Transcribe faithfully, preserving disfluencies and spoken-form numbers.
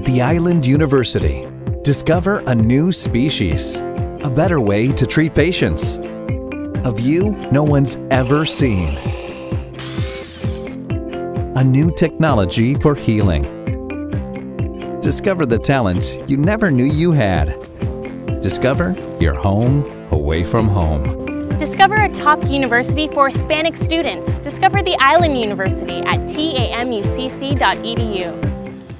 At the Island University, discover a new species, a better way to treat patients, a view no one's ever seen, a new technology for healing. Discover the talent you never knew you had. Discover your home away from home. Discover a top university for Hispanic students. Discover the Island University at T A M U C C dot E D U.